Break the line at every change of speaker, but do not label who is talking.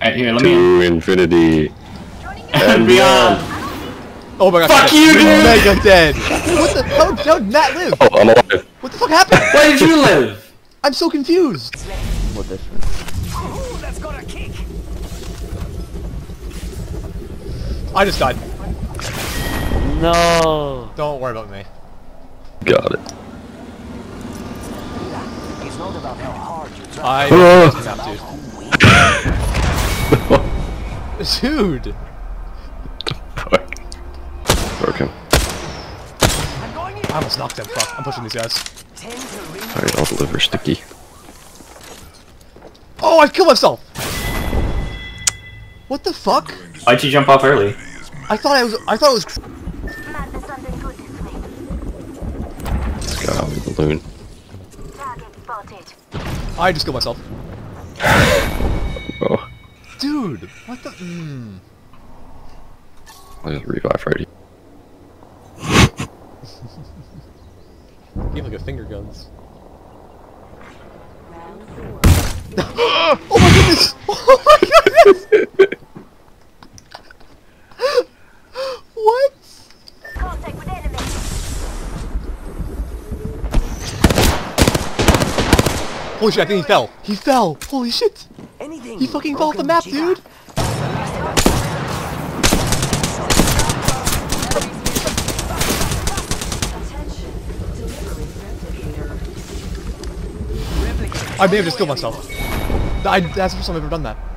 Alright, here, let me
To infinity
and beyond.
Oh my god.
Fuck you, dude!
Mega dead. What the? How did Matt live?
Oh, I'm alive.
What the fuck happened?
Why did you live?
I'm so confused.
What this?
I just died.
No.
Don't worry about me.
Got it.
It's not about how hard you try.
I dude.
Fuck. Broke him.
I almost knocked him. Fuck. I'm pushing these guys.
Alright, I'll deliver sticky.
Oh, I killed myself. What the fuck?
Why'd you jump off early?
I thought it was.
This guy on the balloon.
I just killed myself.
Oh,
Dude, what the?
I'll just revive right here.
Gave like a finger guns. Oh my goodness! Oh my goodness! What?
Contact with enemy.
Holy shit! I think he fell. He fell. Holy shit!
Anything
He fucking fell off the map, dude. I may have just killed myself. That's the first time I've ever done that.